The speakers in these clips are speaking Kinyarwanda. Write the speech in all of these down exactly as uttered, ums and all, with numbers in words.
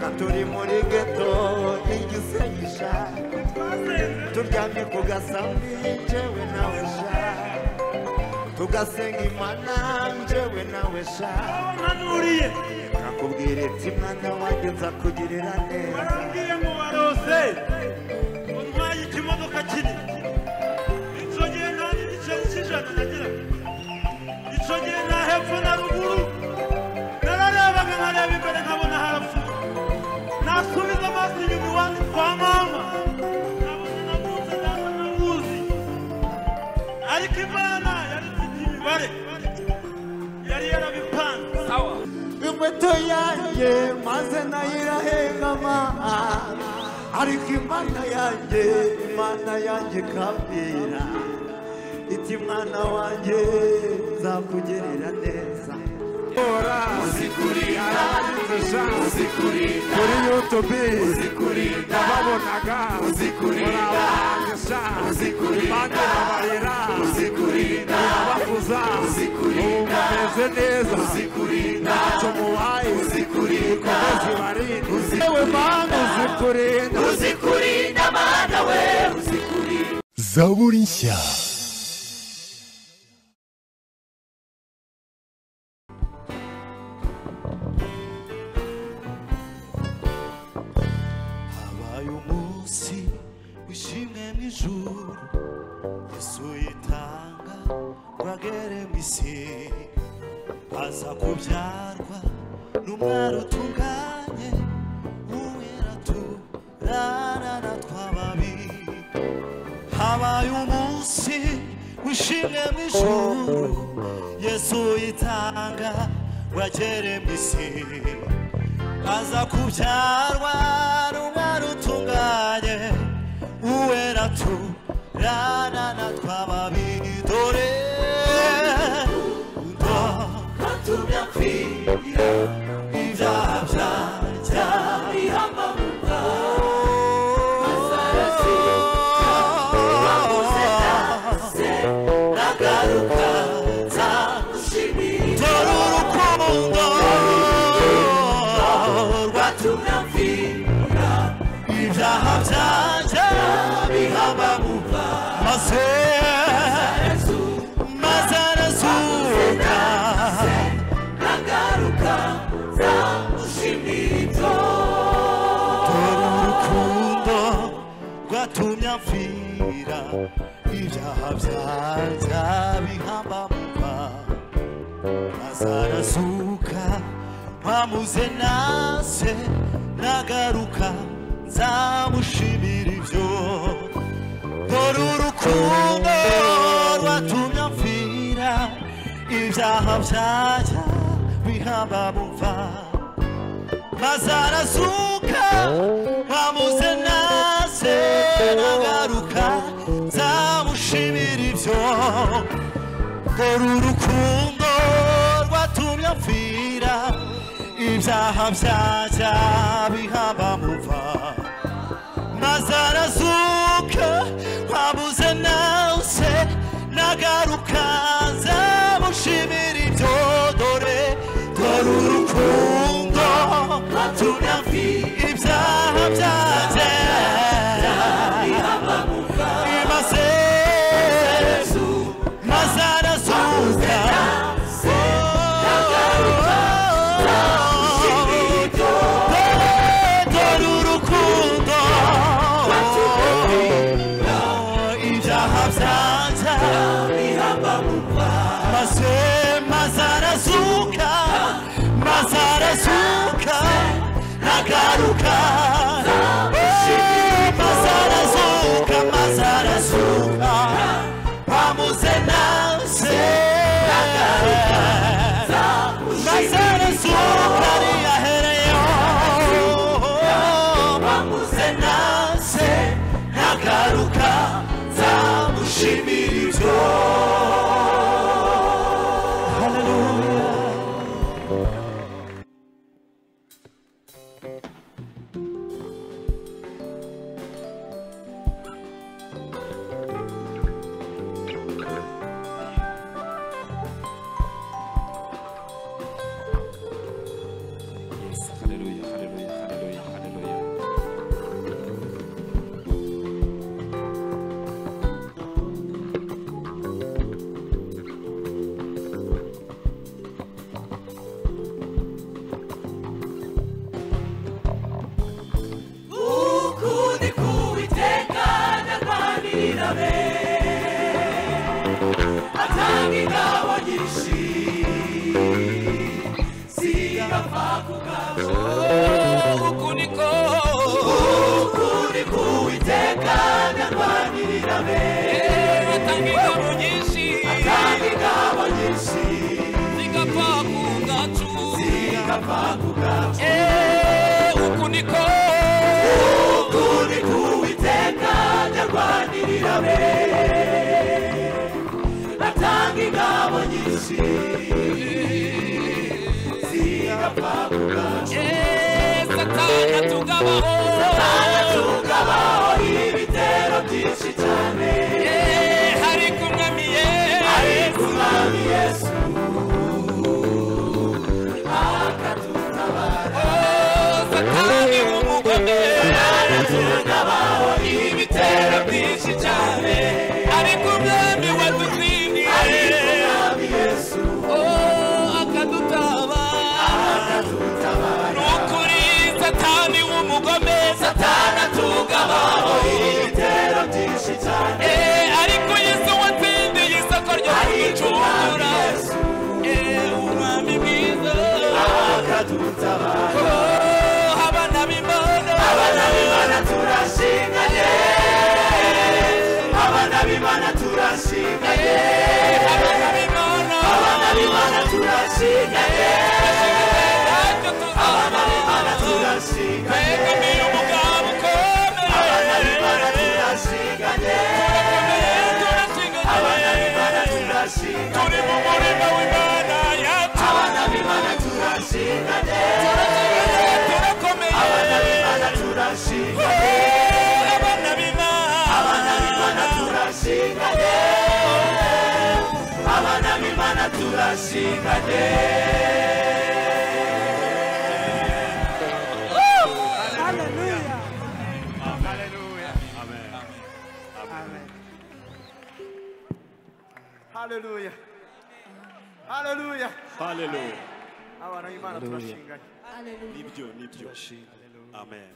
turi muri ghetto igisanyisha turyamye ku gasambi njyewe nawe sha tugasenga imana njyewe nawe sha nakubwira ati mwana wanjye nzakugirira neza warambwiye ngo warose utwaye ikimodoka kinini icyo gihe nta n'igiceri cy'ijana nagira icyo gihe nta hepfo na ruguru nararebaga nkareba imbere nkabona harapfuye nasubiza amaso inyuma iwanjye kwa mama nkabona nabuze data nabuzi ariko imana yari ifite imibare yari yarabipanze inkweto yanjye maze nayirahengama ariko imana yanjye imana yanjye ikambwira iti mwana wanjye nzakugerera neza uzikurinda uzikurinda kuri YouTube uzikurinda nababonaga uzikurinda uzikurinda babarira uzikurinda abakuza uzikurinda umeze neza uzikurinda ntacyo mubaye uzikurinda uzibarinda ewe mana uzikurinda uzikurinda mana we uzikurinda Zaburi nshya. habaye umunsi wishimwe mu ijuru Yesu yitanga bagere mu isi aza kubyarwa n'umwari utunganye uwera turana na twababi habaye umunsi wishimwe mu ijuru Yesu yitanga bagere mu isi aza kubyarwa n'umwari utunganye uwera turana na twababi dore katumya mpfira ibyaha byanjye bihambamuka azarasika wabuze nase nagaruka nzagushimira dore urukundo rwatumya mpfira ibyaha byanjye bihambamuka maze maze arazuka nagaruka nzagushimira dore urukundo rwatumye mpfira ibyaha byanjye bihambamuka maze arazuka mpamuze nase nagaruka nzamushimira ibyo dore urukundo rwatumye mpfira ibyaha byanjye bihambamuka maze arazuka mpamuze nase nagaruka nzamushimira ibyo dore urukundo rwatumye mpfira ibyaha byanjye bihambamuka maze arazuka mpamuze nase nagaruka nzamushimira ibyo dore dore urukundo rwatumye mpfira ibyaha byanjye bihambamuka maze maze arazuka dore urukundo ibyaha byanjye maze maze arazuka maze arazuka nagaruka tukabaho ibitero byinshi cyane hari kumwami Yesu akadutabara satani w'umugome tukabaho ibitero byinshi cyane hari kumwami wadutsindiye Yesu akadutabara nukuri satani w'umugome satana tukabaho ibitero byinshi cyane ariko Yesu watsindiye isoko ryo kuducungura umwami mwiza akadutabara abana b'Imana abana b'Imana turashinganye abana b'Imana turashinganye abana b'Imana abana b'Imana turashinganye abana b'Imana turashinganye begamiye umugabo ukomeye abana b'Imana turashinganye abana b'Imana turashinganye turi mu murima w'Imana yacu abana b'Imana turashinganye turakomeye abana b'Imana turashinganye abana b'Imana abana b'Imana turashinganye abana b'Imana turashinganye Hallelujah. Hallelujah. Hallelujah. Abana b'Imana turashinganye. Nibyo, nibyo. Amen.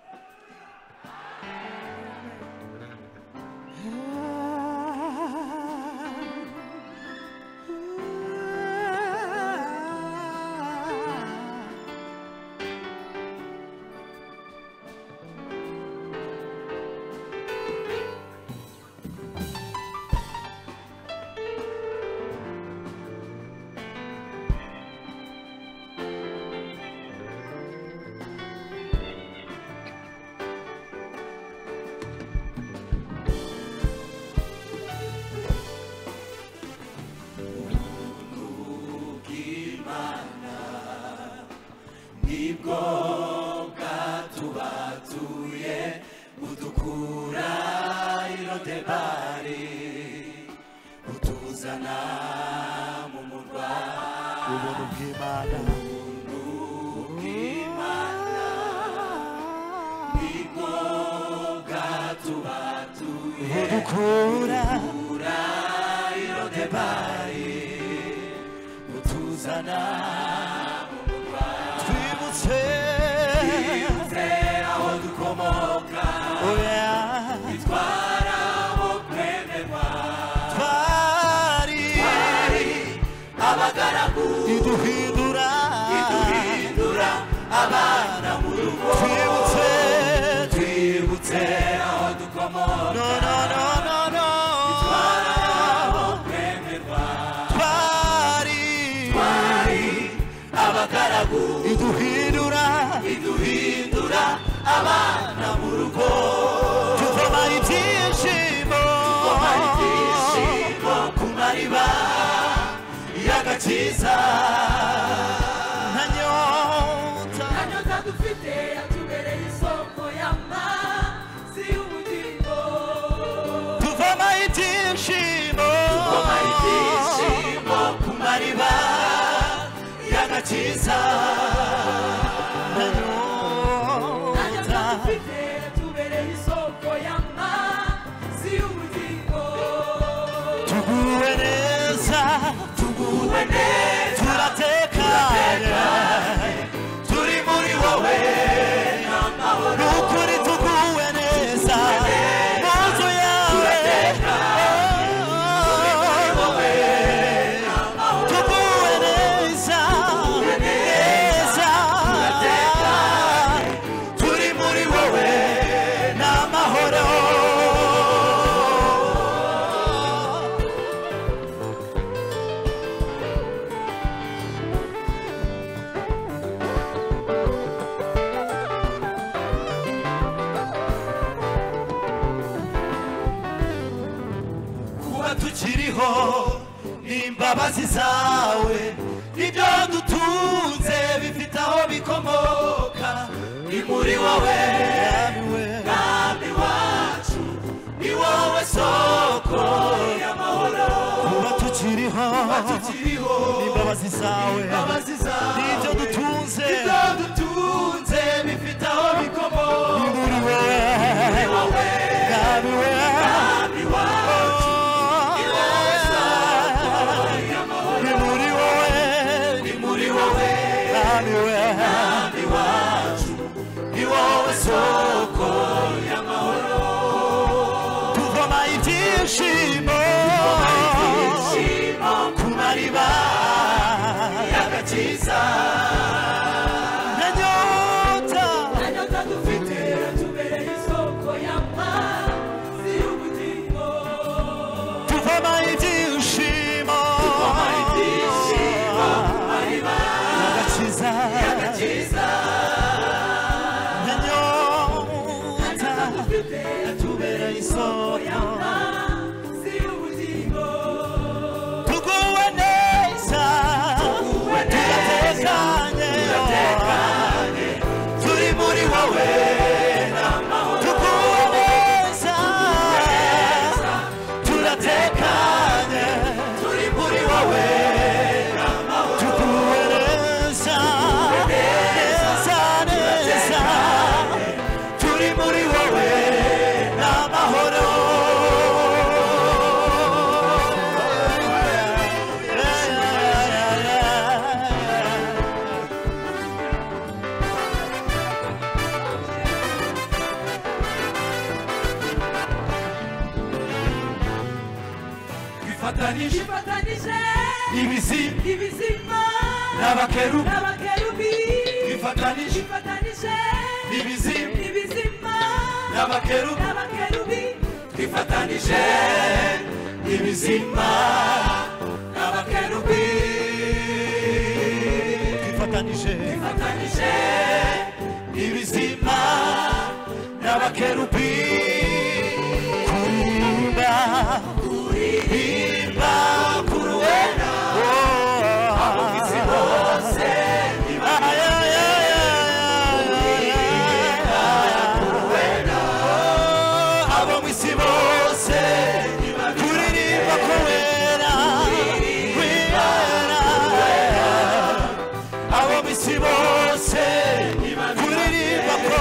imbabazi zawe nibyo dutunze bifite aho bikomoka ni muri wowe mwami wacu ni wowe soko y'amahoro kuba tukiriho n'imbabazi zawe n'ibyo dutunze dutunze bifite aho bikomoka ni muri wowe mwami we mwami wacu ni wowe soko y'amahoro ni muri wowe ni muri wowe mwami we mwami wacu ni wowe soko y'amahoro tuvoma ibyishimo ku mariba y'agakiza na nyota anyota dufite tubereye isoko y'amazi y'ubugingo tuvoma ibyishimo tuvoma ibyishimo ku mariba y'agakiza y'agakiza na nyota dufite tubereye isoko y'amazi y'ubugingo tuguwe neza turatekanye turi muri wowe tuguwe neza turatekanye turi muri wowe tuguwe neza neza neza turi muri wowe n'amahoro twifatanije Twifatanije ibizima ibizima n'abakerubi n'abakerubi twifatanije twifatanije ibizima ibizima n'abakerubi n'abakerubi twifatanije ibizima n'abakerubi twifatanije twifatanije ibizima n'abakerubi kurimba kuririmba kuruwera ab'isi bose abo mu isi bose kuririmba ko wera wera abo mu isi bose kuririmba ko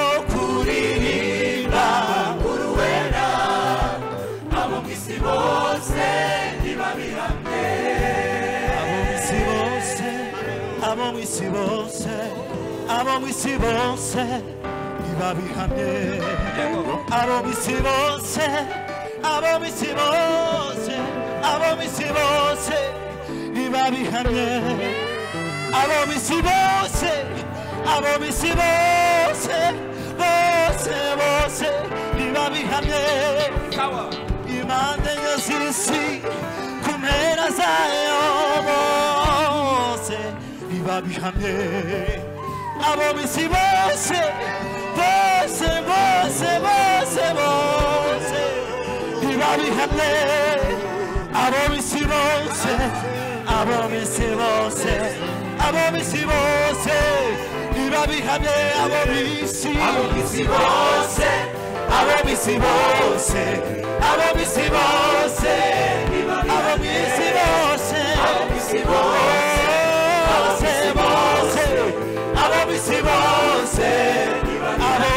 kuririmba kuruwera abo mu isi bose ntibabihamye abo mu isi bose abo mu isi bose abo mu isi bose ntibabihamye abo mu isi bose abo mu isi bose abo mu isi bose ntibabihamye abo mu isi bose abo mu isi bose bose bose ntibabihamye impande enye z'isi ku mpera zayo bose ntibabihamye abo mu isi bose bose bose bose bose ntibabihamye abo mu isi bose abo mu isi bose abo mu isi bose ntibabihamye abo mu isi abo mu isi bose abo mu isi bose abo mu isi bose abo mu isi bose abo mu isi bose bose bose abo mu isi bose abo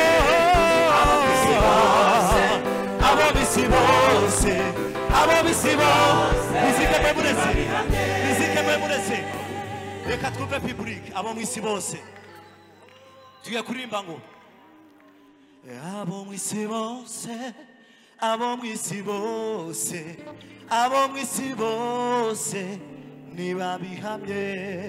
abo mu isi bose abo mu isi bose abo mu isi bose muzike mwe murese muzike mwe murese reka twumve public abo mu isi bose tugiye kuririmba ngo abo mu isi bose abo mu isi bose abo mu isi bose ntibabihamye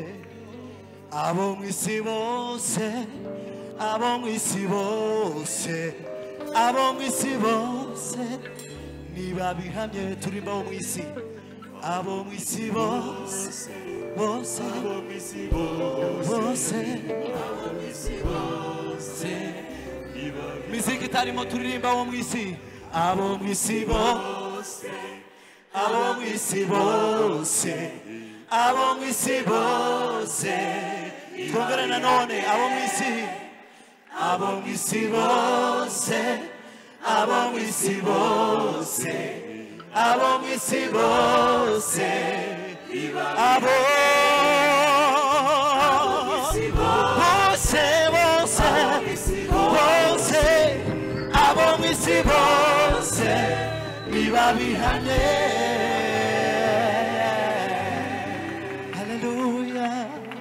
abo mu isi bose abo mu isi bose abo mu isi bose ntibabihamye turimba abo mu isi abo mu isi bose bose bose miziki itarimo turirimba abo mu isi abo mu isi bose abo mu isi bose abo mu isi bose twongere nanone abo mu isi abo mu isi bose abo mu isi bose abo mu isi bose abo bose bose bose abo mu isi bose niba bihane. Hallelujah.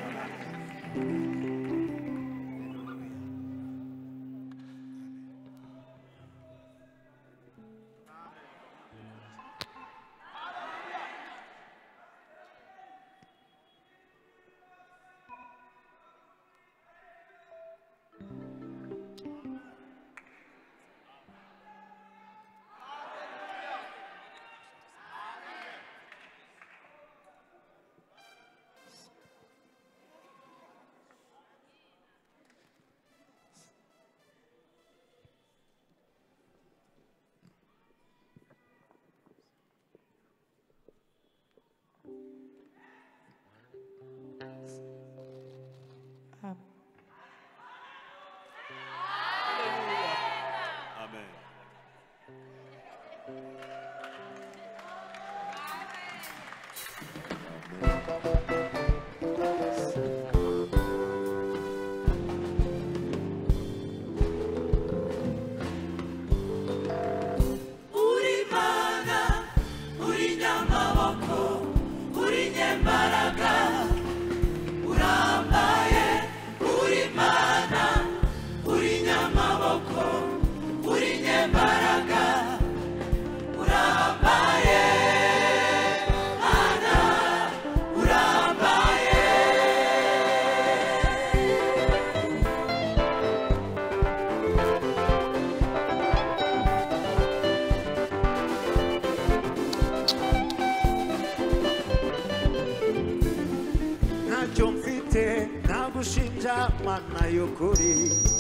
Mana y'ukuri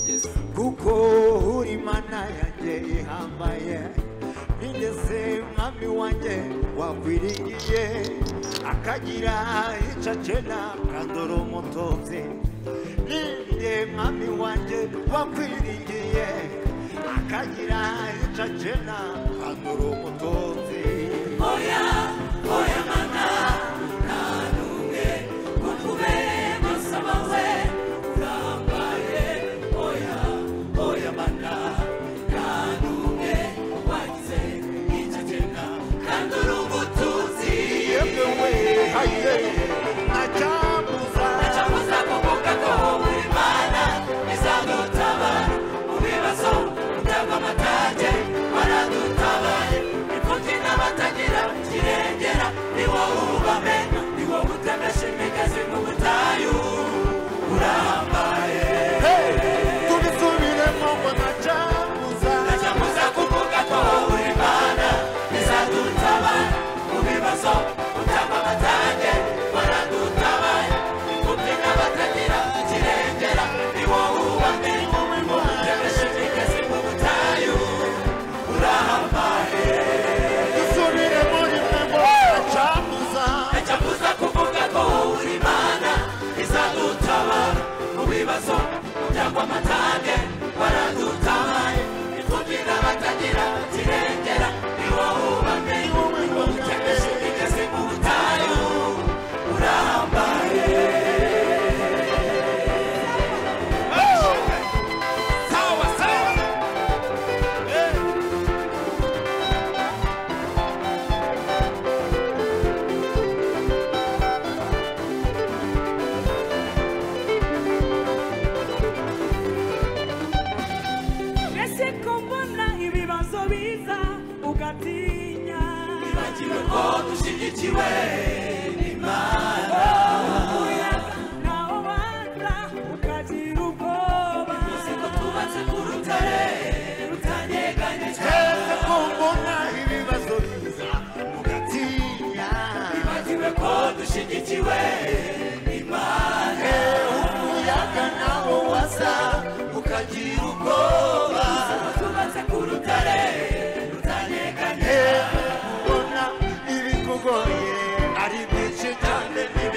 kuko uri mana yanjye ihambaye nigeze mwami wanjye wakwiringiye akagira icacena kandoro umutunzi ninde mwami wanjye wakwiringiye akagira icacena kandoro umutunzi. Oya oya mana nanumwe kukubere masaba we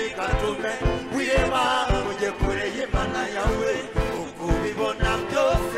Wireba uje kure y'Imana yawe ukubibona byose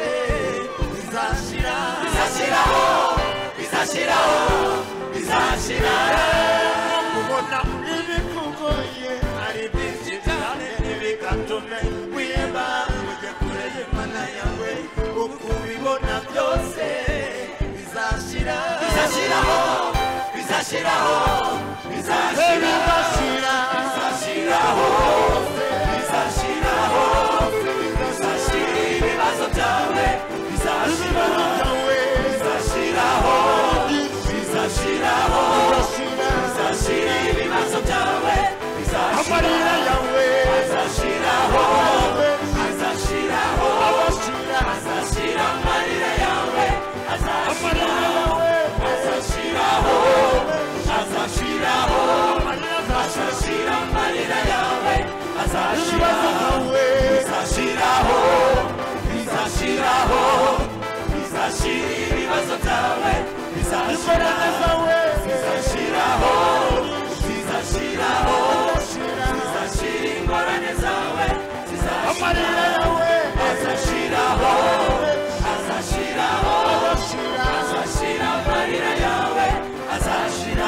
bizashira kubona ibikugoye ari byinshi cyane ntibigatume wiheba ujye kure y'Imana yawe uko ubibona byose bizashira bizashiraho bizashiraho bizashira bizashiraho bizashiraho bizashira ibibazo byawe bizashira bizashiraho bizashiraho bizashira ibibazo byawe amarira yawe bizashiraho bizashiraho azashira amarira yawe azashiraho azashiraho azashiraho azashira amarira yawe azashiraho bizashiraho bizashiraho bizashira ibibazo byawe bizashiraho bizashiraho bizashiraho bizashira ingorane zawe zizashiraho azashiraho azashiraho azashira amarira yawe azashira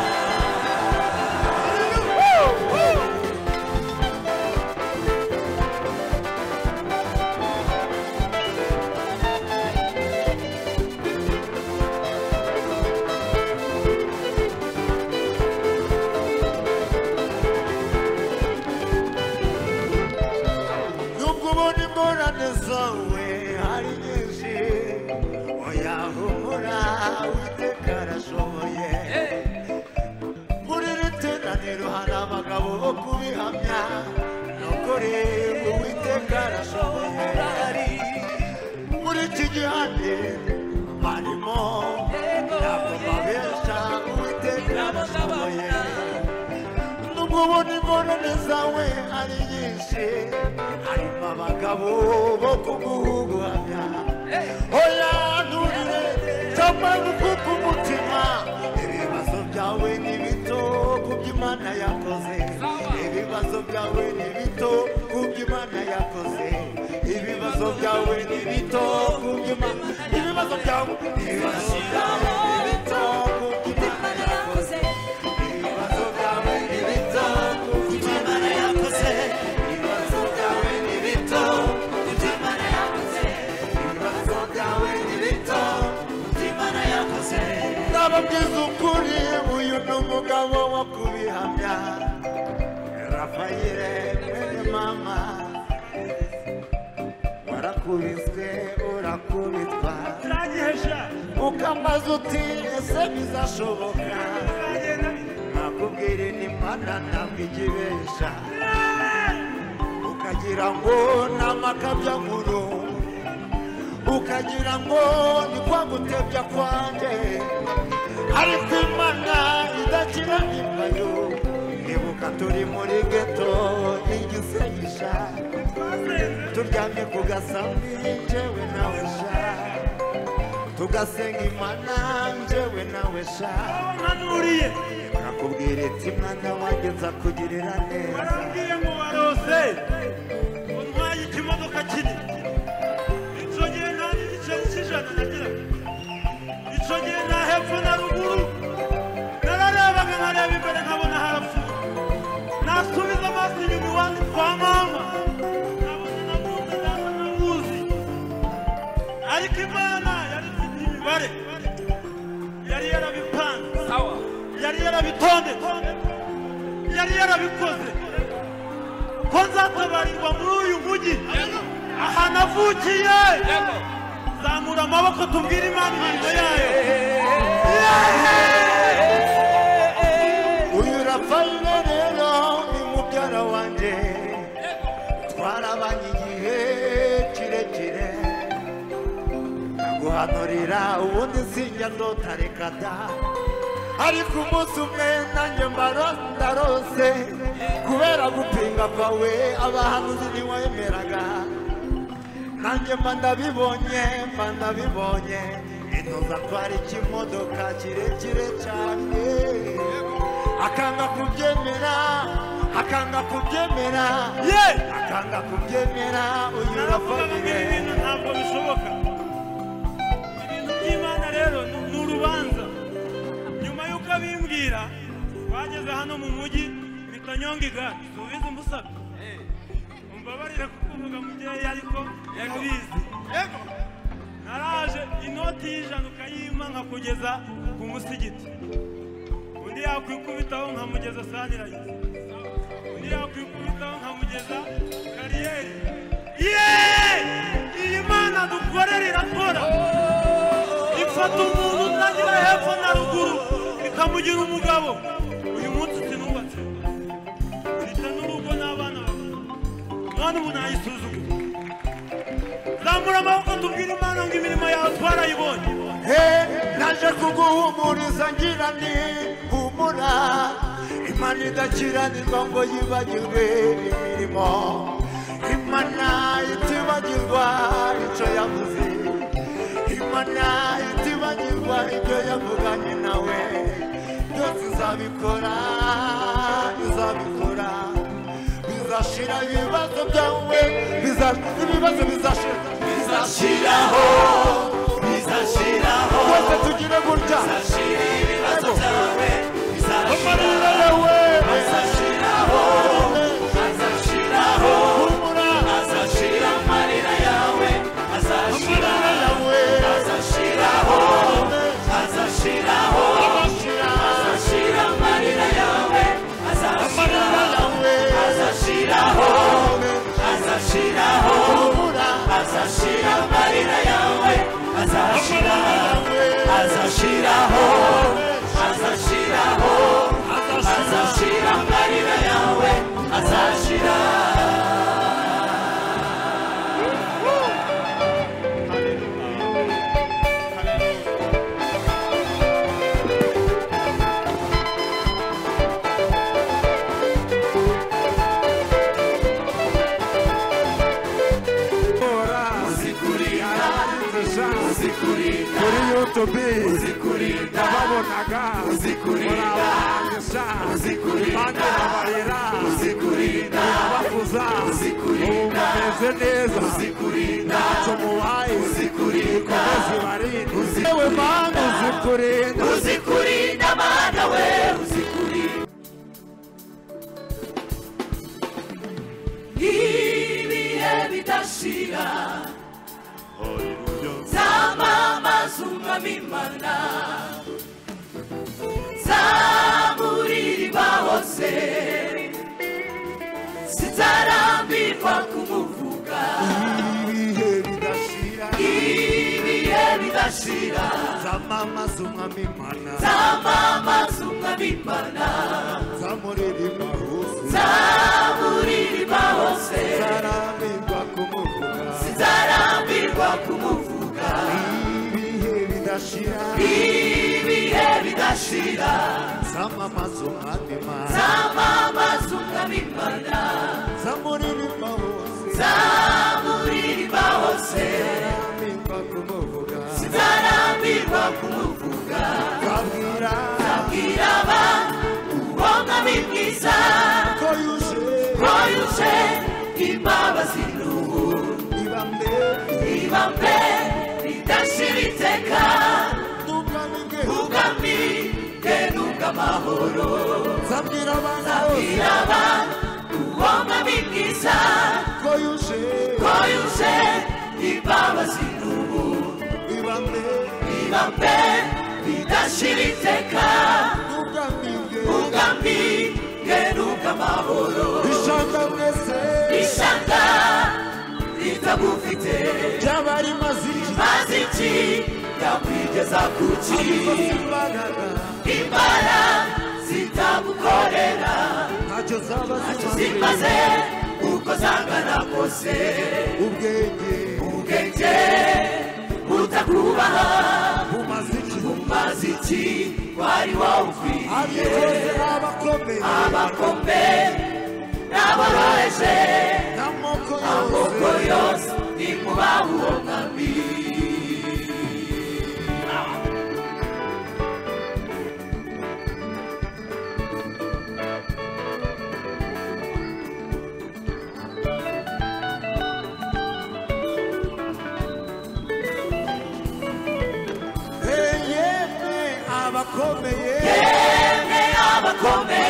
ingorane zawe hari nyinshi oya humura Uwiteka arashoboye muri iri teraniro hari abagabo bo kubihamya nukuri Uwiteka arashoboye muri iki gihande harimo ntabwo babesha Uwiteka arashoboye nubwo ubona ingorane zawe ari nyinshi harimo abagabo bo kuguhamya oya nturire cyangwa gukuka umutima ibibazo byawe ni bito kubyo Imana yakoze ibibazo byawe ni bito kubyo Imana yakoze ibibazo byawe ni bito kubyo Imana ibibazo byawe ibibazo byawe ni bito kubyo Imana yakoze ibibazo byawe ni bito kubyo Imana yakoze ibibazo byawe ni bito kubyo Imana yakoze ibibazo byawe ni bito kubyo Imana yakoze ndababwiza ukuri uyu ni umugabo wo kubihamya Rafayire mwene mama warakubiswe urakubitwa ukamaze uti ese bizashoboka nakubwira n'Imana ntabwo igibesha ukagira ngo namakabya nkuru ukagira ngo ni kwa gutebya kwanjye ariko Imana idakira imbayo nibuka turi muri geto igisanyisha turyamye ku gasambi njyewe nawe sha tugasenga Imana njyewe nawe sha nakubwira iti mwana wanjye nzakugirira neza warambwiye ngo warose untwaye ikimodoka kinini icyo gihe nta n'igiceri cy'ijana nagira icyo gihe nta hepfo na ruguru nararebaga nkareba imbere nkabona harapfuye nasubiza amaso inyuma iwanjye kwa mama nkabona namuzi ntabwo namuzi ariko Imana yari ifite imibare yari yarabipanze yari yarabitondetse yari yarabikoze ko nzatabarirwa muri uyu mujyi aha navukiye zamura amaboko tubwire Imana imirimo yayo uyu Rafayire rero ni mubyara wanjye twarabanye igihe kirekire naguhanurira ubundi sinjya ndota reka da ariko umunsi umwe nanjye mbaro ndarose kubera gupinga kwawe abahanuzi ntiwemeraga nanjye mba ndabibonye mba ndabibonye intuza atwara ikimodoka kirekire cyane akanga kubyemera akanga kubyemera akanga kubyemera uyu Rafayire ibintu ntabwo bishoboka ibintu by'Imana rero ni urubanza nyuma y'uko abimwe nageze hano mu mujyi mpita nyonga igare subiza umusabe umbabarire kukuvuga mugeya ariko yabizi naraje inoti y'ijana ukayima nkakugeza ku musigiti undi yakwikubitaho nkamugeza sanirayizi undi yakwikubitaho nkamugeza kariyeri yeee iyi mana dukorera irakora ifata umuntu utagira hepfo na ruguru ikamugira umugabo uyu munsi sinubatse mfite n'urugo n'abana mwana ubu nayisuzugura zamura amaboko tubwire imana ngo imirimo yawe twarayibonye naje kuguhumuriza ngira ni humura imana idakiranirwa ngo yibagirwe imirimo imana itibagirwa icyo yavuze imana itibagirwa ibyo yavuganye nawe byose izabikora izabikora bizashira ibibazo byawe ibibazo bizashira bizashiraho bizashiraho twese tugire gutya bizashira ibibazo byawe amarira yawe bizashiraho azashiraho azashira amarira yawe azashira yawe azashiraho azashiraho azashira amarira yawe azashiraho azashiraho azashiraho azashira amarira yawe azashira azashiraho azashiraho azashira amarira yawe azashira kuri YouTube uzikurinda babonaga uzikurinda impande babarira uzikurinda bakuza uzikurinda umeze neza uzikurinda ntacyo mubaye uzikurinda komeze barinde yewe mana uzikurinda uzikurinda mana we uzikurinda ibihe bidashira zamamaza umwami Imana zamuririba hose sinzarambirwa kumuvuga ibihe bidashira ibihe bidashira zamamaza umwami Imana zamamaza umwami Imana zamuririmba hose zamuririba hose zarambirwa kumuvuga sinzarambirwa kumuvuga ibihe bidashira ibihe bidashira zamamaza umwami Imana zamamaza umwami Imana zamuririmba hose zamuririba hose zarambirwa kumuvuga sinzarambirwa kumuvuga babwira babwira abantu uwo mwami mwiza ko yuje ko yuje imbabazi n'ubu ibambe ibambe ridashira iteka n'ubwami bwe ubwami bwe n'ubw'amahoro zabwira abana babwira abantu uwo mwami mwiza ko yuje ko yuje imbabazi n'ubu ibambe ibambe ridashira iteka n'ubwami bwe ubwami bwe n'ubw'amahoro ishaka mwese ishaka ritagufite ryaba rimaze iki maze iki yakwigeza ku ki imbaraga imbara zitagukorera ntacyo zaba zimaze uko zangana kose ubwenge ubwenge butakubaha bumaze iki bumaze iki wari wawukwiye abikoze abakomeye abakombe n'aboroheje n'amoko amoko yose yose nimubaha uwo mwami yemwe abakomeye yemwe abakomeye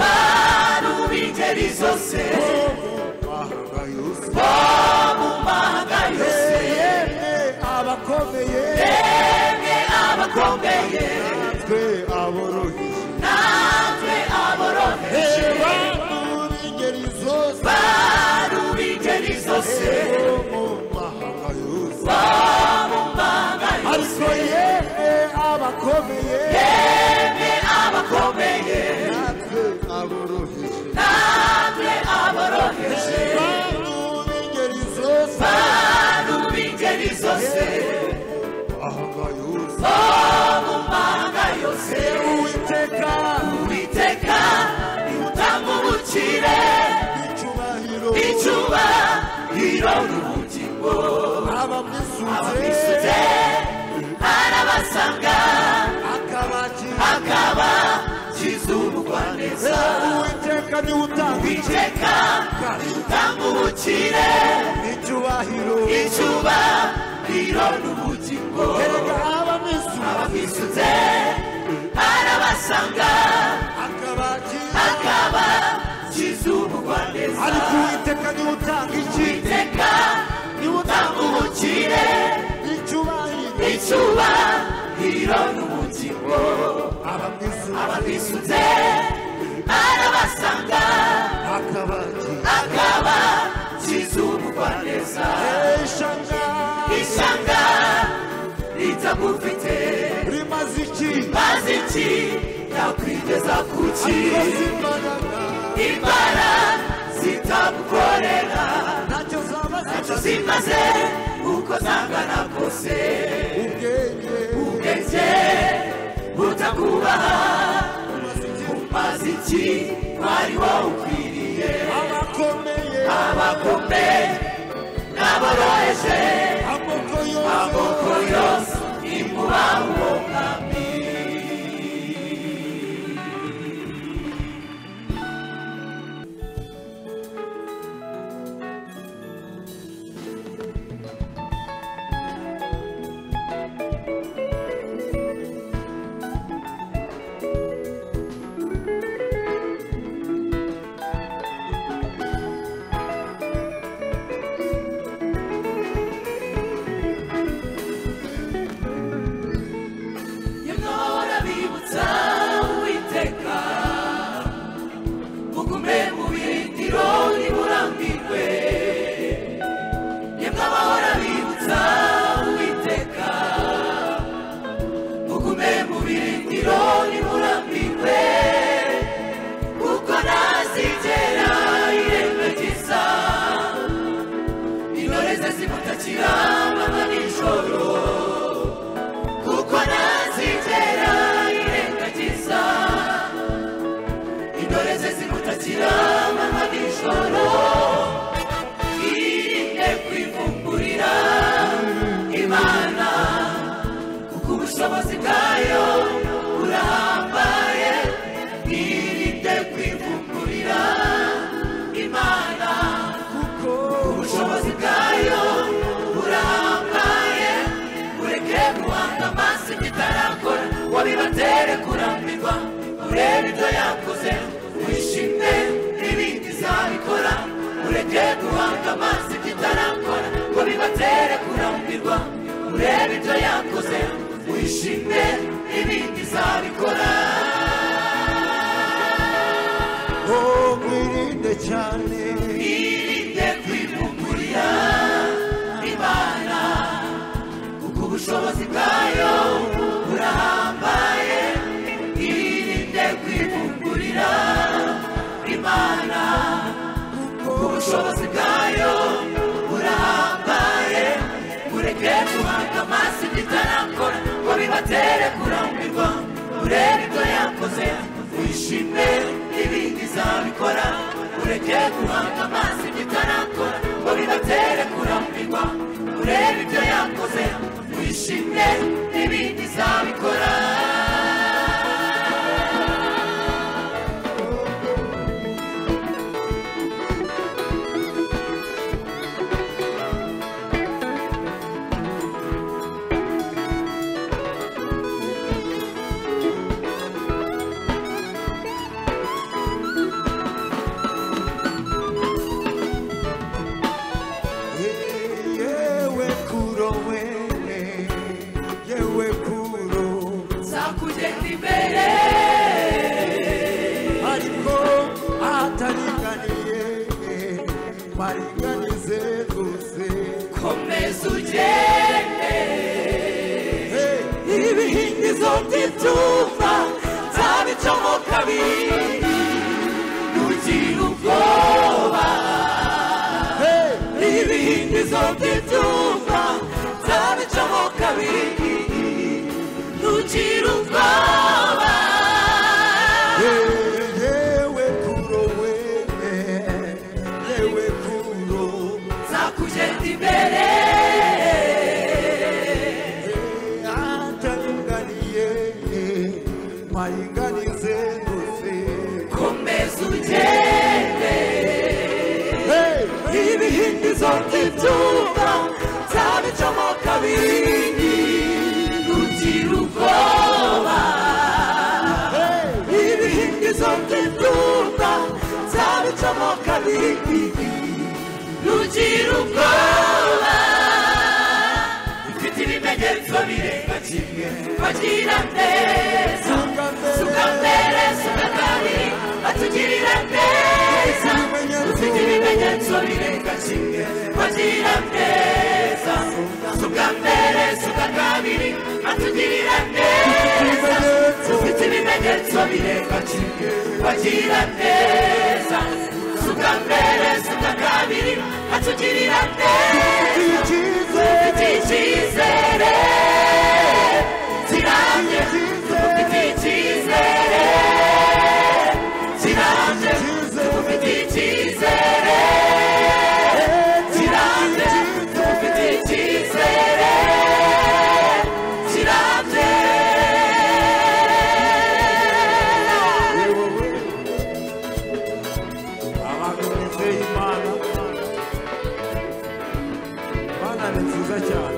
bantu b'ingeri zose mahanga yose bo mu mahanga yose yemwe abakomeye yemwe abakomeye natwe aboroheje natwe aboroheje bantu b'ingeri zose bantu b'ingeri zose mu mahanga yose bo mu mahanga ariko yose yemwe abakomeye yemwe abakomeye natwe aboroheje natwe aboroheje bantu b'ingeri zose bantu b'ingeri zose mahanga yose bo mu mahanga yose uwiteka Uwiteka niutanga ubukire icyubahiro icyubahiro n'ubugingo abamwisuze abamwisuze arabasanga akabakira akabakiza ubugwaneza uwiteka niwe utanga Uwiteka niutanga ubukire icyubahiro icyubahiro n'ubugingo erega abamwisuze abamwisuze arabasanga akabakira akabakiza ubugwaneza ariko uwiteka niwe utanga iki Uwiteka niwe utanga ubukire icyubahiro icyubahiro n'ubugingo abamwisuze abamwisuze arabasanga akabakira akabakiza ubugwaneza ishanga ishyanga ritamufite rimaze iki maze iki yakwigeza ku ki ariko imbaraga imbara zitagukorera ntacyo zaba ntacyo zimaze uko zangana kose ubwenge ubwenge butakubaha umaze iki wari wowe ukwiriye abakomeye abakomeye n'aboroheje amoko yose amoko yose imuba uwo mwami Yemwe bibutsa Uwiteka mugume mu birindiro ntiburambirwe yemwe abahora bibutsa Uwiteka mugume mu birindiro ntiburambirwe kuko ntazigera yirengagiza intore ze zimutakira amanywa n'ijoro kuko ntazigera yirengagiza intore ze zimutakira amanywa n'ijoro irinde kwivumburira Imana kuko ubushobozi bwayo burahambaye irinde kwivumburira Imana kuko ubushobozi bwayo burahambaye ureke guhanga amaso ibitarakora wabibatere kurambirwa urebe ibyo yakoze wishime n'ibindi izabikora ureke guhanga amaso ibitarakora wabibatere kurambirwa urebe ibyo yakoze wishime n'ibindi izabikora oh mwirinde cyane irinde kwivumburira Imana kuko ubushobozi bwayo burahambaye irinde kwivumburira Imana kuko ubushobozi bwayo burahambaye ureke guhanga amaso ibitarakora ngo bibatere kurambirwa urebe ibyo yakoze wishime n'ibindi izabikora ureke guhanga amaso ibitarakora ngo bibatere kurambirwa urebe ibyo yakoze wishime n'ibindi izabikora maringanize rwose komeza ugende ibihindizo by'itumba nzabicamo kabiri ntugire ubwoba ibihindizo by'itumba nzabicamo kabiri ntugire ubwoba yewe kuro we yewe kuro nzakugenda imbere ataringaniye maringanize rwose komeza ugende ibihindizo by'itumba nzabicamo kabiri ntugire ubwoba ibihindizo by'itumba nzabicamo kabiri ntugire ubwoba ifite ibimenyetso birenga kimwe bagirira neza suka mbere suka kabiri batugirira neza ufite ibimenyetso birenga kimwe bagirira neza suka mbere suka kabiri batugirira neza ufite ibimenyetso birenga kimwe bagirira neza suka mbere suka kabiri batugirira neza ufite icyizere kirambye ufite icyizere kirambye ufite icyizere kirambye ufite icyizere kirambye abantu bizeye imana imana ni nziza cyane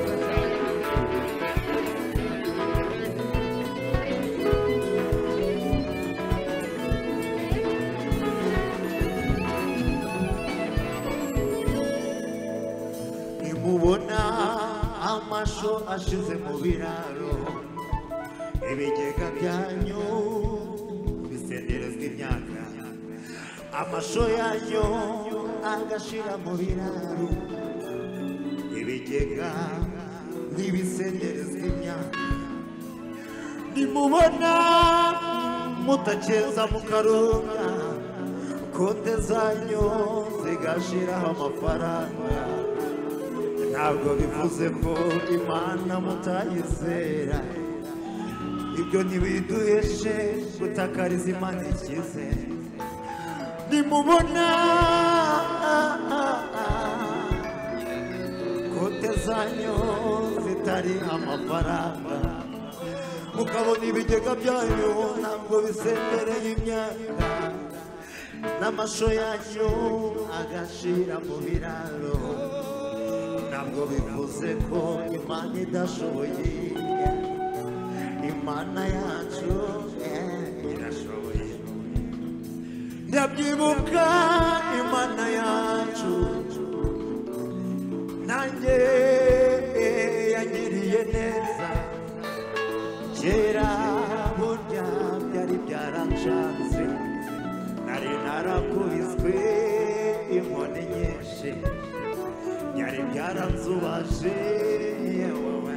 nimubona amasho ashize mu biraro ibigega byanyu bisenderezwa imyaka amasho yanyu agashira mu biraro ibigega ntibisenderezwa imyaka nimubona mutakeza mu karunga konte zanyu zigashiraho amafaranga ntabwo bivuze ko imana mutayizera ibyo ntibiduheshe gutakariza imana ikize nimubona konte zanyu zitari amafaranga mukabona ibigega byanyu ntabwo bisendereye imyaka n'amasho yanyu agashira mu biraro ntabwo bivuze ko imana idashoboye imana yacu irashoboye ndabyibuka imana yacu nanjye yangiriye neza kera burya byari byarancanze nari narakubiswe inkoni nyinshi byari byaranzubaje yewe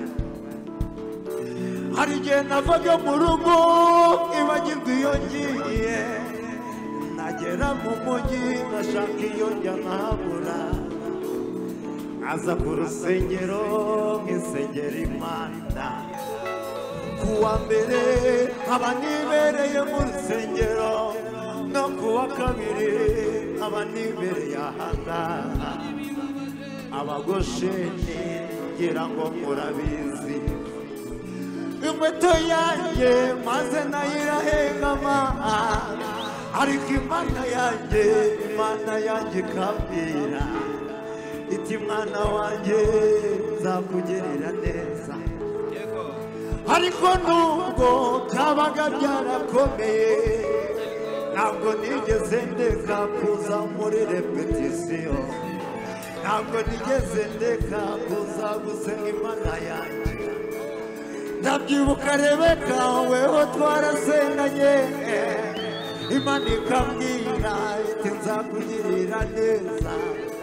hari igihe navaga mu rugo ibagirwa iyo ngiye nagera mu mujyi ngashaka iyo njya nkahabura nkaza ku rusengero nkisengera imana kuwa mbere nkaba nibereye mu rusengero no kuwa kabiri nkaba nibereye ahangaha abagosheni ngira ngo murabizi inkweto yanjye maze nayo irahengama ariko imana yanjye imana yanjye ikambwira iti mwana wanjye nzakugirira neza ariko nubwo byabaga byarakomeye ntabwo nigeze ndeka kuza muri repetisiyo ntabwo nigeze ndeka kuza gusenga imana yanjye ndabyibuka Rebeka weho twarasenganye imana ikambwira iti nzakugirira neza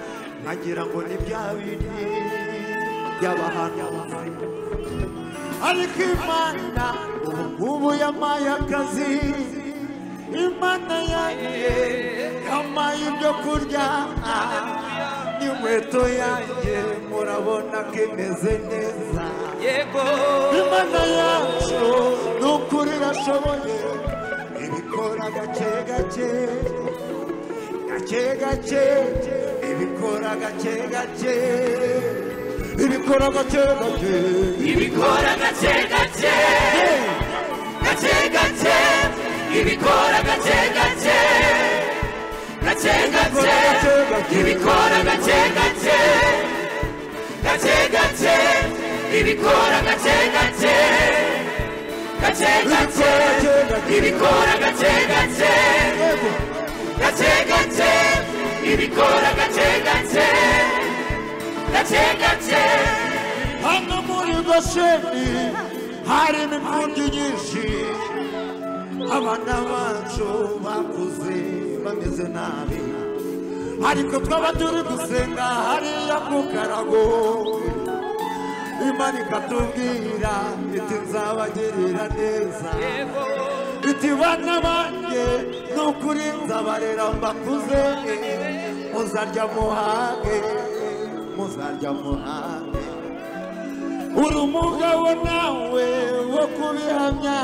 nkagira ngo ni bya bindi by'abahanuzi ariko Imana ubu ngubu yampaye akazi Imana yanjye yampaye ibyo kurya n'inkweto yanjye murabona ko imeze neza Imana yacu ni ukuri irashoboye ibikora gake gake gake gake ibikora gake gake ibikora gake gake ibikora gake gake gake gake ibikora gake gake gake gake ibikora gake gake gake gake ibikora gake gake gake gake ibikora gake gake gake gake ibikora gake gake gake gake hano muri Gosheni harimo impundu nyinshi abana bacu bakuze bameze nabi ariko twaba turi gusenga hariya ku karago Imana ikatubwira iti nzabagirira neza iti bana banjye ni ukuri nzabarera mbakuze muzarya muhage muzarya muhage uri umugabo nawe wo kubihamya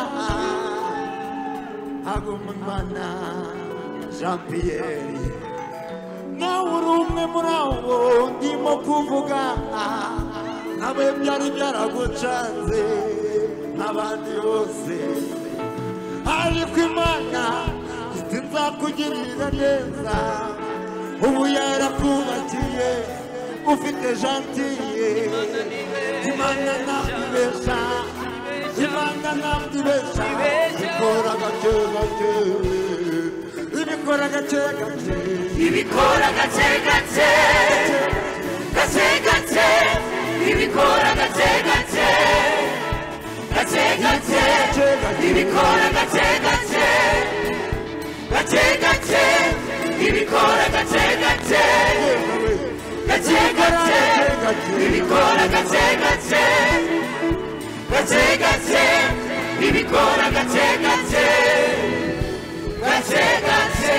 Hagumana Jean Pierre nawe uri umwe muri abo ndimo kuvuga nawe byari byaragucanze n'abandi bose ariko Imana iti nzakugirira neza ubu yarakubakiye ufite gentille Imana ntabibesha Imana ntabibesha ibikora gake gake ibikora gake gake ibikora gake gake gake gake ibikora gake gake gake gake ibikora gake gake gake gake ibikora gake gake gake gake ibikora gake gake gake gake ibikora gake gake gake gake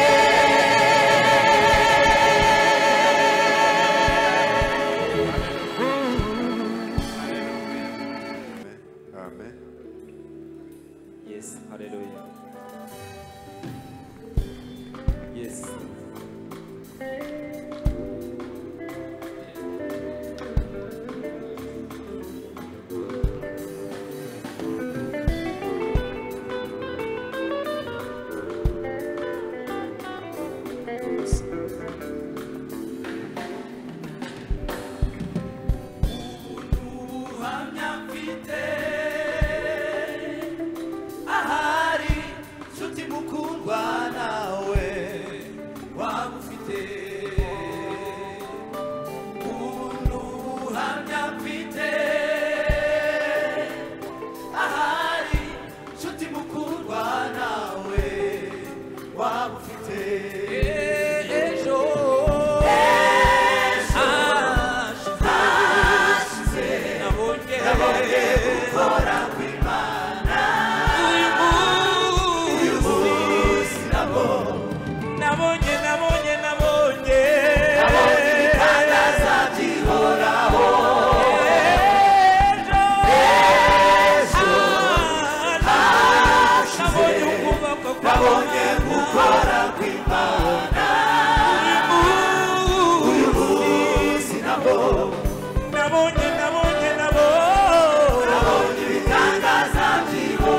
Amen. Yes, hallelujah. Yes. ubuhamya mfite ahari nshuti mukundwa nawe waba ufite ubuhamya mfite ahari nshuti mukundwa nawe waba ufite ejo nabonye gukora kw'Imana uyu munsi nabonye nabonye nabonye nabonye ibitangaza byihoraho nabonye gukora kw'Imana uyu munsi nabonye nabonye nabonye nabonye ibitangaza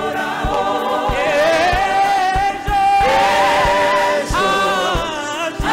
byihoraho ejo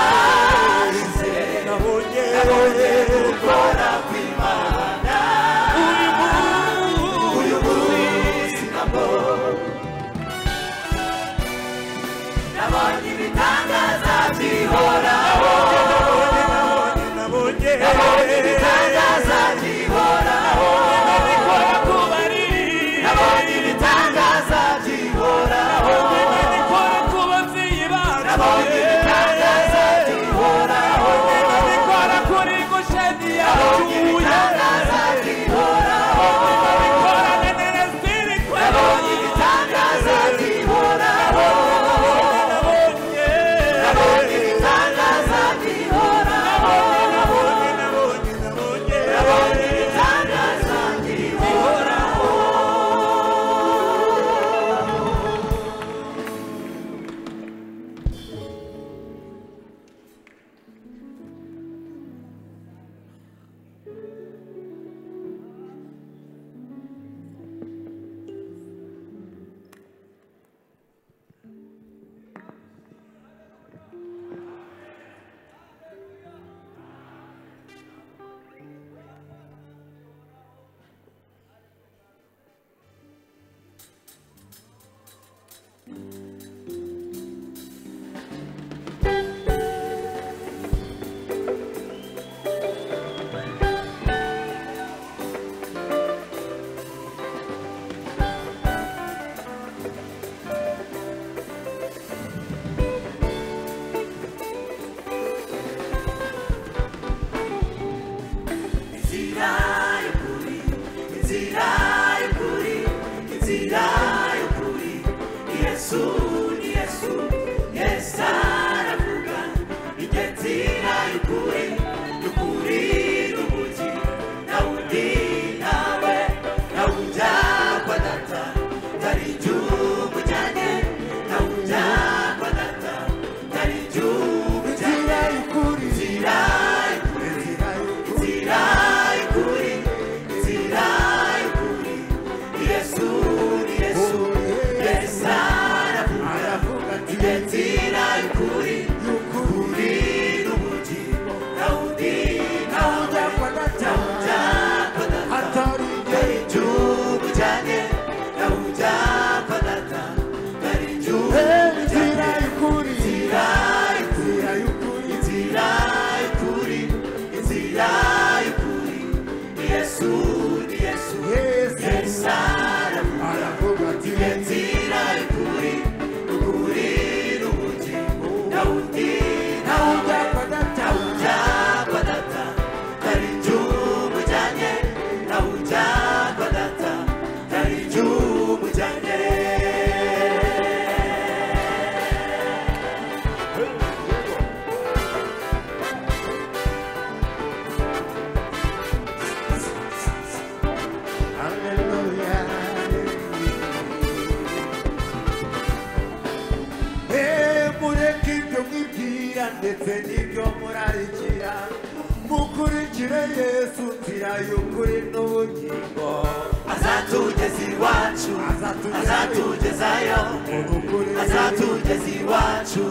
ndetse n'ibyo murarikira mukurikire Yesu nzira y'ukuri n'ubugingo azatugeza iwacu azatugezayo azatugeza iwacu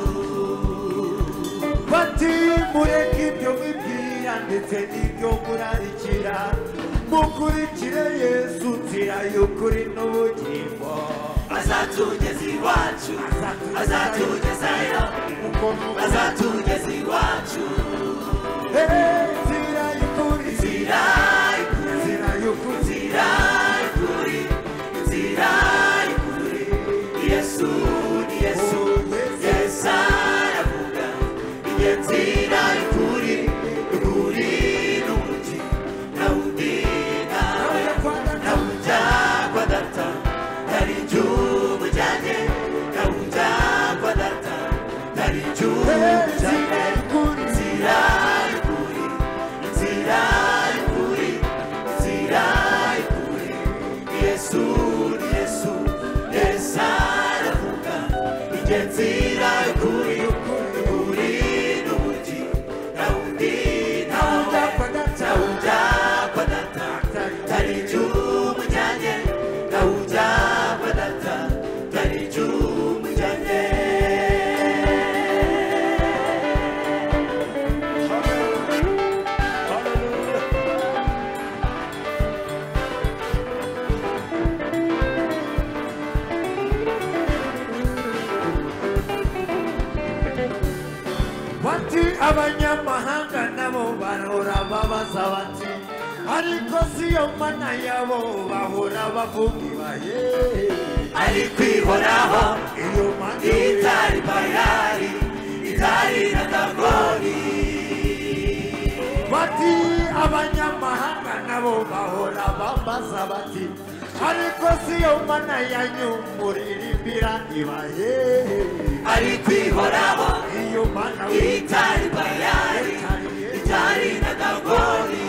bati mureke ibyo mwibwira ndetse n'ibyo murarikira mukurikire Yesu nzira y'ukuri n'ubugingo azatugeza iwacu azatugezayo azatugeza iwacu nzira y'ukuri nzira nzira y'ukuri nzira y'ukuri nzira y'ukuri Yesu ni Yesu Yesu aravuga iyo nzira y'ukuri y'ukuri n'umuti nawundi nawe nawujya kwa data hari igihugu cyanjye nawujya kwa data hari igihugu cyanjye nzira y'ukuri nzira y'ukuri nzira y'ukuri Yesu ni Yesu Yesu aravuga iyo nzira y'ukuri y'ukuri n'umuti nawundi nawe nawujya kwa data hari igihugu cyanjye nawujya kwa data hari igihugu cyanjye bati abanyamahanga nabo barahora babaza bati ariko siyo mana yabo bahora bavuga ibaye ari kwihoraho iyo mana itari bayari itari na dagoni bati abanyamahanga nabo bahora babaza bati ariko siyo mana yanyu muririmbira ibaye ari kwihoraho iyo mana itari bayari itari na dagoni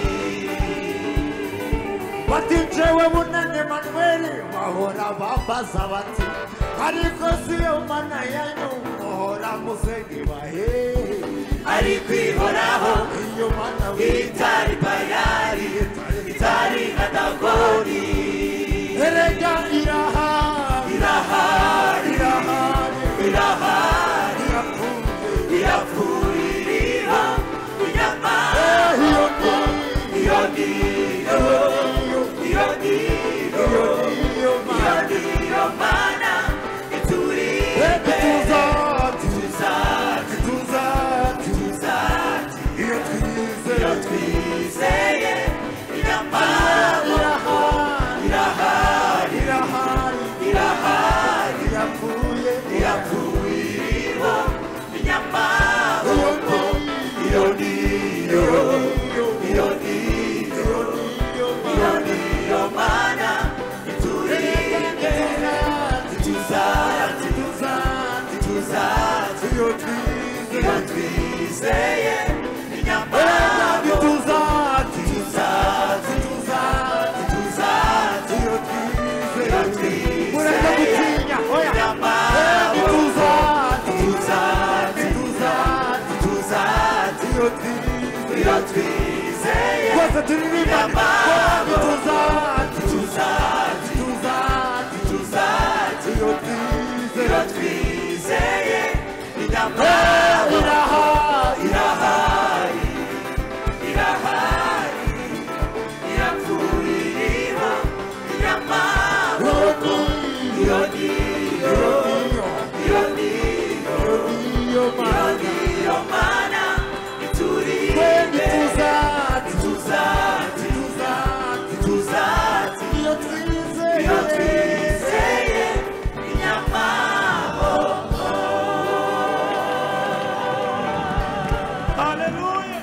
bati njewe bunane Manueli bahora babaza bati ariko siyo mana yanyu muhora musenga ibahe ari kwihoraho iyo mana itari bayari itari na dagoni erega irahari irahari irahari irahari irapfuye irapfuye iriho inyama iyo ni iyo niyo iyo niyo iyo niyo iyo mana niyo mana ituriye tuzati tuzati tuzati tuzati iyo twize iyo twizeye inyama irahari irahari irahari irahari irapfuye irapfuye iriho inyama iyo ni iyo niyo iyo niyo iyo niyo mana ituriye tuzati tuzati iyo twizeye inyama tuzati tuzati tuzati iyo twizeye inyama tuzati tuzati tuzati iyo twizeye inyama tuzati tuzati tuzati iyo twizeye inyama irahari irahari irahari irapfuye iriho inyama iyo niyo iyo niyo iyo niyo mana ituriye tuzati tuzati tuzati iyo twizeye inyama Hallelujah.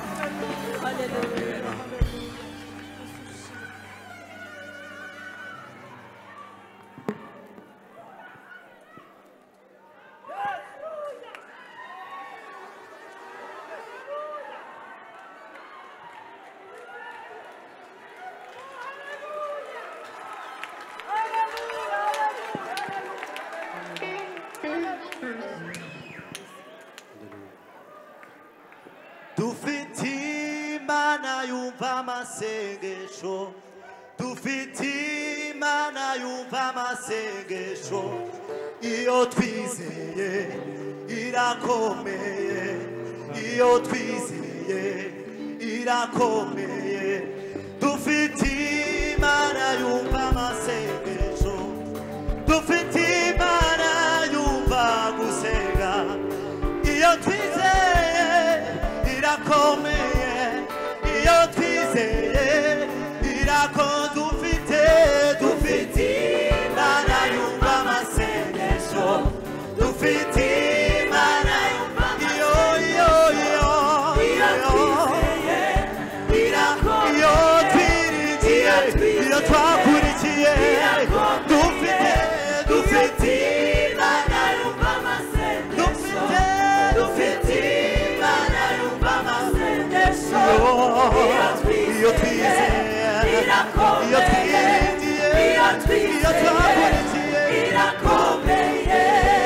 Imana yumva amasengesho dufite Imana yumva amasengesho iyo twizeye irakomeye iyo twizeye irakomeye dufite Imana yumva amasengesho dufite Imana yumva gusenga iyo twizeye irakomeye iyo twizeye irako dufite dufite Imana yumva amasengesho dufite Imana yumva iyo iyo iyo iyo twizeye irako iyo twirigiye iyo twakurikiye dufite dufite Imana yumva amasengesho dufite Imana yumva amasengesho iyo twizeye iyo twirigiye iyo twakurikiye irakomeye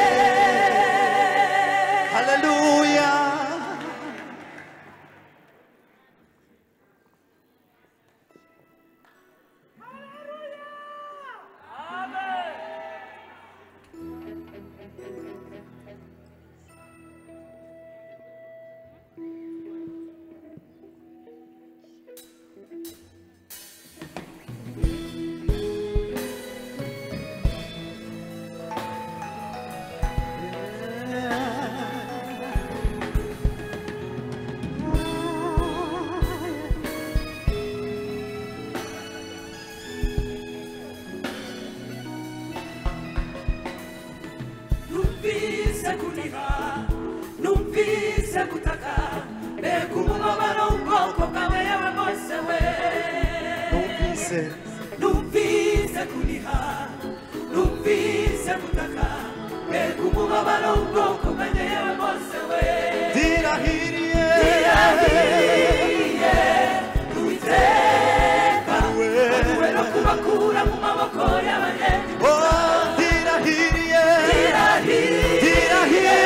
haleluya numvise kuniha numvise gutaka mbega umubabaro w'ubwoko bwawe yewe Mose we numvise numvise kuniha numvise gutaka mbega umubabaro w'ubwoko bwawe yewe Mose we dirahiriye dirahiriye Uwiteka we no kubakura mu maboko y'abanyegiputa oh dirahiriye dirahiriye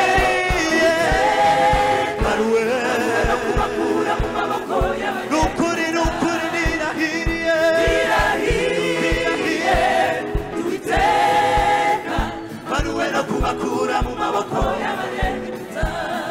Maruwe no kubakura mu maboko y'abanyegiputa nukuri nukuri dirahiriye dirahiriye Uwiteka Maruwe no kubakura mu maboko y'abanyegiputa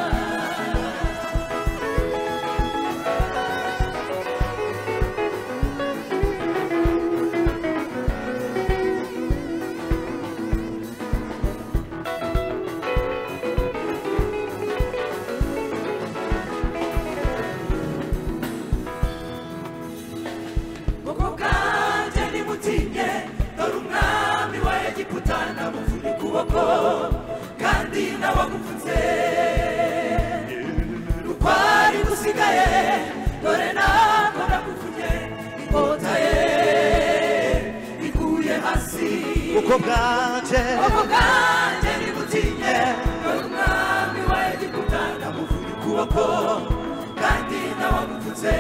Boko kanje nimutinye dore umwami wa Egiputa namuvuna ukuboko kandi nawagupfutse ukwari gusigaye dore nako nakuvunye inkota ye iguye hasi uko bwanje Boko kanje nimutinye dore umwami wa Egiputa namuvuna ukuboko kandi nawagupfutse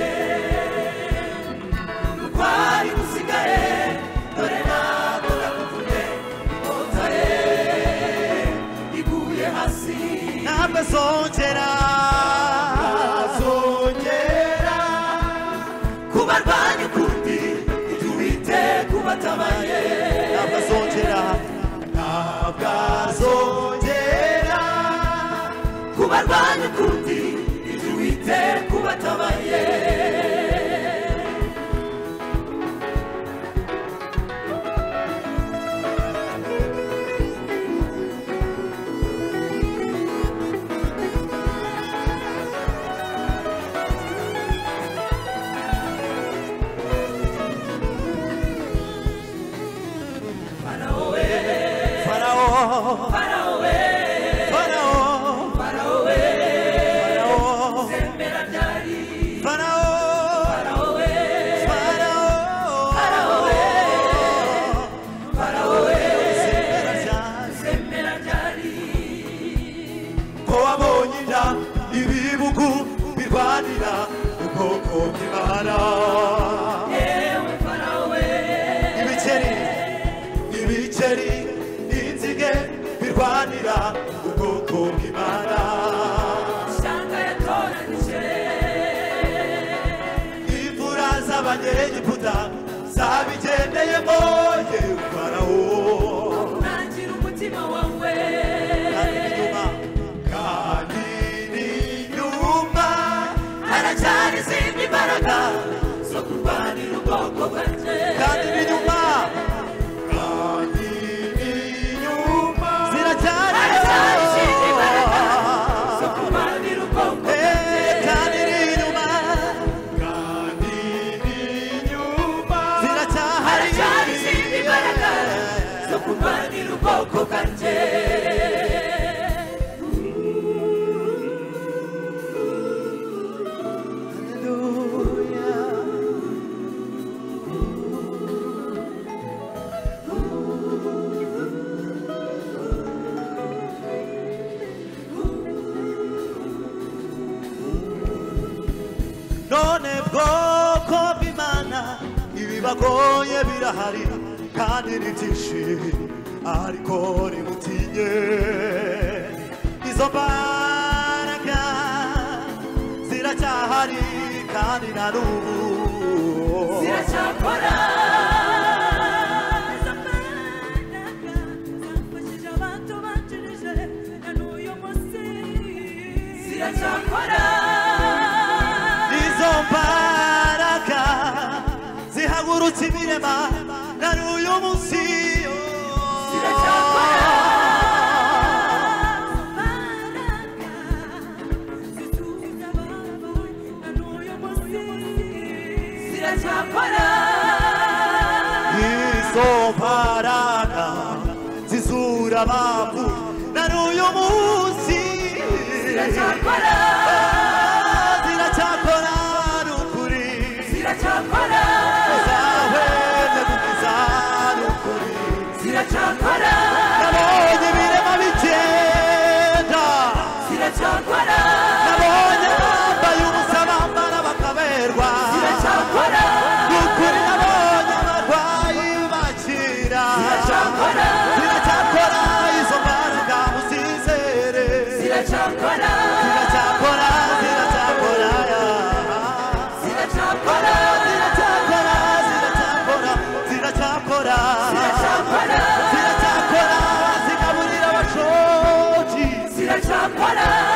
kwari gusigaye dore nako nakuvunye inkota ye iguye hasi ntabwo azongera azongera kubarwanya ukundi ibyo Uwiteka ubatabaye ntabwo azongera ntabwo azongera kubarwanya ukundi ibyo Uwiteka ubatabaye Farao Farao we Farao Farao we Farao sembera byari Farao Farao we Farao Farao we Farao we Sembera cyane sembera byari ko wabonye inda ibibugu birwanira ubwoko bw'Imana yewe Farao we ibiceri ibiceri inzige birwanira ubwoko bw'Imana ishyanga yatoranije abanyegiputa zabigendeyemo yewe farawo Nangira umutima wawe kandi n'inyuma haracyari izindi mbaraga zo kurwanira ubwoko bwanjye kandi n'inyuma kandi n'inyuma ziracyari haracyari izindi mbaraga zo kurwanira ubwoko bwanjye kandi n'inyuma kandi n'inyuma ziracyari haracyari izindi mbaraga zo kurwanira ubwoko bwanjye none bwoko bw'Imana ibibagoye birahari kandi ni byinshi ariko nimutinye izo mbaraga ziracyahari kandi na n'ubu ziracyakora Izo mbaraga zamfashije abantu banjirije na n'uyu munsi ziracyakora izo mbaraga zihagurutse ibirema na n'uyu munsi ziracyakora ziracyakora izo mbaraga zizura abapfu na n'uyu munsi ziracyakora ziracyakora n'ukuri ziracyakora zahweze gukiza n'ukuri ziracyakora nabonye ibirema bigenda ziracyakora nabonye bambaye ubusa bambara bakaberwa ziracyakora n'ukuri nabonye abarwayi bakira ziracyakora ziracyakora izo mbaraga muzizere ziracyakora ziracyakora ziracyakora ziracyakora ziracyakora ziracyakora ziracyakora ziracyakora ziracyakora zigaburira abashoji ziracyakora